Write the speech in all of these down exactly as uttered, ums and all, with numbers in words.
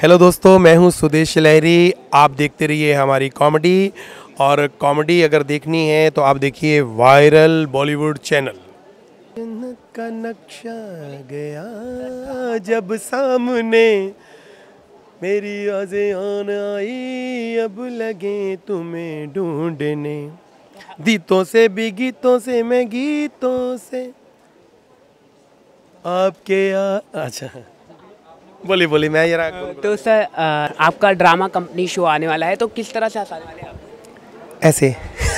Hello दोस्तों, मैं हूं सुदेश लहरी। आप देखते रहिए हमारी कॉमेडी। और कॉमेडी अगर देखनी है तो आप देखिए वायरल बॉलीवुड चैनल। जन्नत का नक्शा गया जब सामने, मेरी आज़ेआन आई अब लगे तुम्हें ढूंढने, गीतों से भी गीतों से मैं गीतों से आपके आ... अच्छा बोली बोली मैं जरा। तो सर आपका ड्रामा कंपनी शो आने वाला है, तो किस तरह से आने वाले हैं आप? ऐसे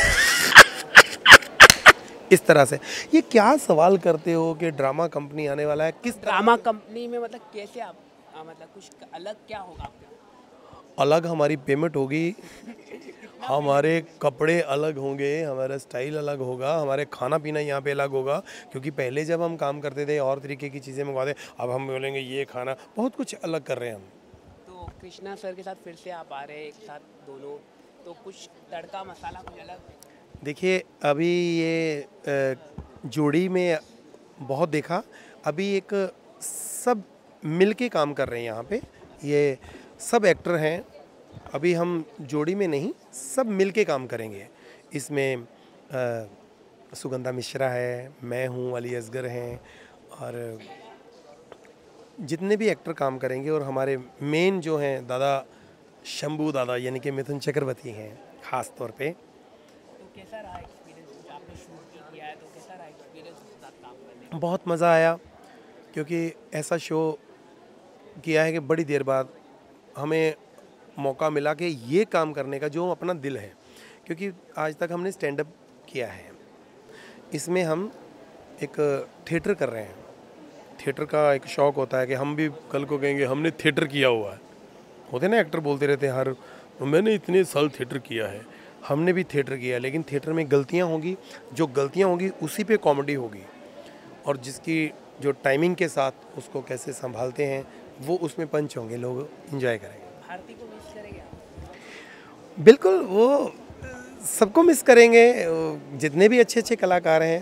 इस तरह से। ये क्या सवाल करते हो कि ड्रामा कंपनी आने वाला है, किस ड्रामा कंपनी में मतलब कैसे आप आ, मतलब कुछ अलग क्या होगा आपके? अलग हमारी पेमेंट होगी, हमारे कपड़े अलग होंगे, हमारा स्टाइल अलग होगा, हमारे खाना पीना यहाँ पे अलग होगा। क्योंकि पहले जब हम काम करते थे और तरीके की चीज़ें मंगवाते, अब हम बोलेंगे ये खाना, बहुत कुछ अलग कर रहे हैं हम। तो कृष्णा सर के साथ फिर से आप आ रहे हैं एक साथ दोनों, तो कुछ तड़का मसाला कुछ अलग? देखिए अभी ये जोड़ी में बहुत देखा, अभी एक सब मिल के काम कर रहे हैं यहाँ पे, ये सब एक्टर हैं। अभी हम जोड़ी में नहीं, सब मिल के काम करेंगे। इसमें आ, सुगंधा मिश्रा है, मैं हूँ, अली असगर हैं, और जितने भी एक्टर काम करेंगे। और हमारे मेन जो हैं दादा शंभू दादा यानी कि मिथुन चक्रवर्ती हैं ख़ास तौर पे। तो कैसा रहा एक्सपीरियंस? आपने शूट किया है तो कैसा रहा एक्सपीरियंस उसके साथ काम करने में? बहुत मज़ा आया, क्योंकि ऐसा शो किया है कि बड़ी देर बाद हमें मौका मिला कि ये काम करने का जो अपना दिल है। क्योंकि आज तक हमने स्टैंड अप किया है, इसमें हम एक थिएटर कर रहे हैं। थिएटर का एक शौक़ होता है कि हम भी कल को कहेंगे हमने थिएटर किया हुआ है। होते ना एक्टर बोलते रहते हैं हर, मैंने इतने साल थिएटर किया है। हमने भी थिएटर किया, लेकिन थिएटर में गलतियाँ होंगी, जो गलतियाँ होंगी उसी पे कॉमेडी होगी। और जिसकी जो टाइमिंग के साथ उसको कैसे संभालते हैं वो उसमें पंच होंगे, लोग एंजॉय करेंगे। भारती को मिस करेंगे आप? बिल्कुल, वो सबको मिस करेंगे, जितने भी अच्छे अच्छे कलाकार हैं।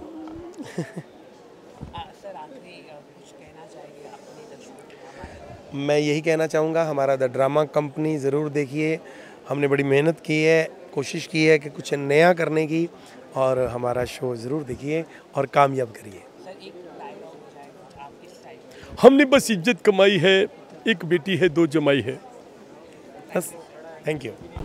सर आखिरी कुछ कहना चाहेंगे अपने दर्शकों को? मैं यही कहना चाहूँगा, हमारा द ड्रामा कंपनी ज़रूर देखिए। हमने बड़ी मेहनत की है, कोशिश की है कि कुछ नया करने की, और हमारा शो ज़रूर देखिए और कामयाब करिए। सर एक डायलॉग हो जाए कुछ आपके स्टाइल में? हमने बस इज्जत कमाई है, एक बेटी है दो जमाई है। बस, थैंक यू।